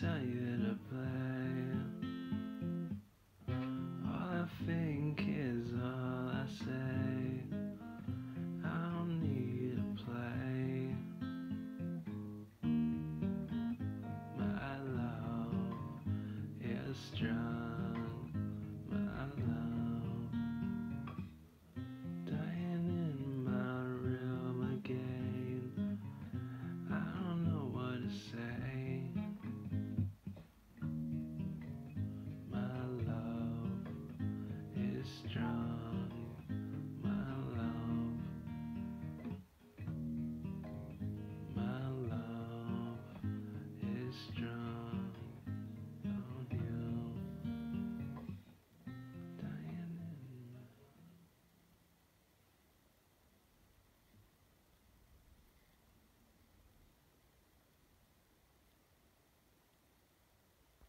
tell you to play. All I think is all I say. I don't need to play. My love is strong.